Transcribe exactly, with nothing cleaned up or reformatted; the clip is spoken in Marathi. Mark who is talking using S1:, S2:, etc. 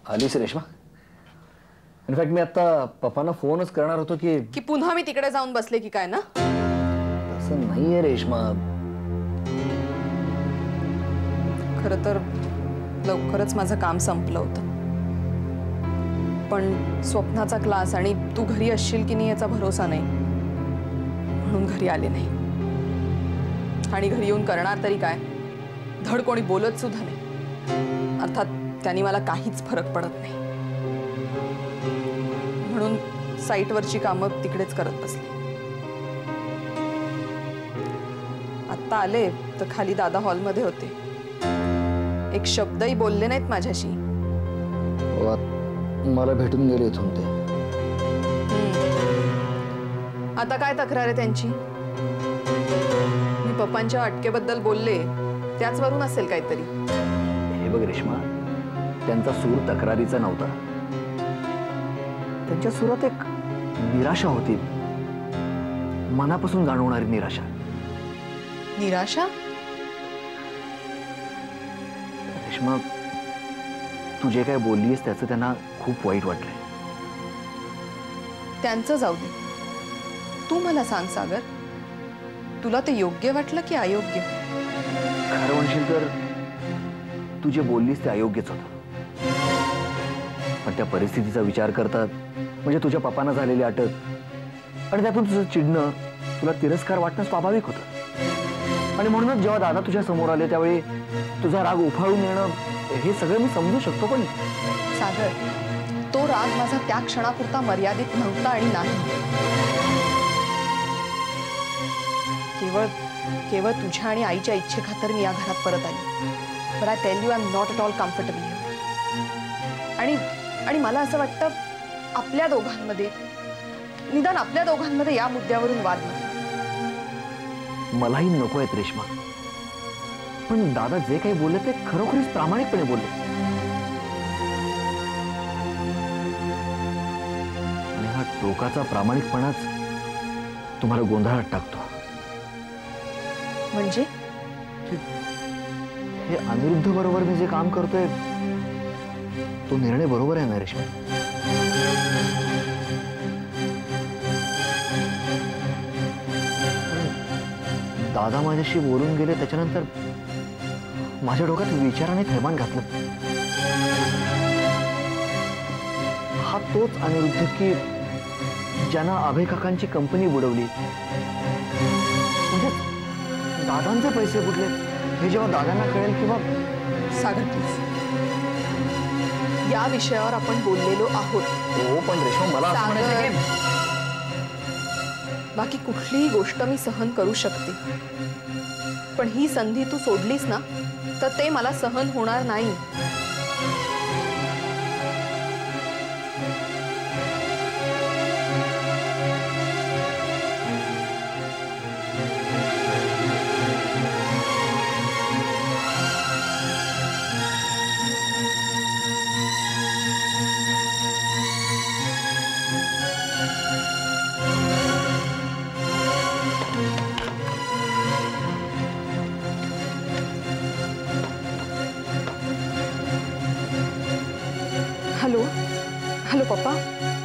S1: आलीस रेश्मा? इनफॅक्ट मी आता पप्पांना फोनच करणार होतो की
S2: की पुन्हा मी तिकडे जाऊन बसले की काय ना?
S1: तसं नाहीये रेश्मा.
S2: खरं तर लवकरच माझं काम संपलं होतं, पण स्वप्नाचा क्लास आणि तू घरी असशील की नाही याचा भरोसा नाही, म्हणून घरी आले नाही. आणि घरी येऊन करणार तरी काय? धड कोणी बोलत सुद्धा नाही. अर्थात त्यांनी मला काहीच फरक पडत नाही, म्हणून साईटवरची कामं तिकडेच करत बसले. आत्ता आले तर खाली दादा हॉलमध्ये होते. एक शब्दही बोलले नाहीत माझ्याशी.
S1: मला भेटून गेले इथून ते.
S2: आता काय तक्रार आहे त्यांची? मी पप्पांच्या अटकेबद्दल बोलले त्याचवरून असेल काहीतरी.
S1: हे बघ रेश्मा, त्यांचा सूर तक्रारीचा नव्हता. त्यांच्या सुरात एक निराशा होती, मनापासून जाणवणारी निराशा.
S2: निराशा?
S1: रेश्मा, तू जे काय बोललीस त्याचं त्यांना खूप वाईट वाटलंय.
S2: त्यांचं जाऊ दे, तू मला सांग सागर, तुला ते योग्य वाटलं की अयोग्य?
S1: खरं म्हणशील तर तू जे बोललीस ते अयोग्यच होतं, पण त्या परिस्थितीचा विचार करतात म्हणजे तुझ्या पप्पांना झालेली अटक आणि त्यातून तुझं चिडणं, तुला तिरस्कार वाटणं स्वाभाविक होतं. आणि म्हणूनच जेव्हा दादा तुझ्या समोर आले त्यावेळी तुझा राग उफाळून येणं हे सगळं मी समजू शकतो. पण
S2: सागर, तो राग माझा त्या क्षणापुरता मर्यादित नव्हता आणि नाही. केवळ केवळ तुझ्या आणि आईच्या इच्छेखातर मी या घरात परत आली. But I tell you, I am not at all comfortable here. आणि आणि मला असं वाटतं आपल्या दोघांमध्ये, निदान आपल्या दोघांमध्ये या मुद्द्यावरून वाद नको.
S1: मलाही नको आहेत रेश्मा, पण दादा जे काही बोलले ते खरोखरीच प्रामाणिकपणे बोलले. आणि हा टोकाचा प्रामाणिकपणाच तुम्हाला गोंधळात टाकतो.
S2: म्हणजे
S1: हे अनिरुद्ध बरोबर मी जे काम करतोय तो निर्णय बरोबर आहे ना रेश्मा? दादा माझ्याशी बोलून गेले त्याच्यानंतर माझ्या डोक्यात विचाराने थैमान घातलं. हा तोच अनिरुद्ध की ज्यानं अभय काकांची कंपनी बुडवली. म्हणजे दादांचे पैसे बुडले हे जेव्हा दादांना कळेल किंवा...
S2: सागर प्लीज, या विषयावर आपण बोललेलो आहोत.
S1: हो, पण रेश्मा मला असं म्हणायचं की
S2: बाकी कुठलीही गोष्ट मी सहन करू शकते, पण ही संधी तू सोडलीस ना तर ते मला सहन होणार नाही. हॅलो हॅलो पप्पा,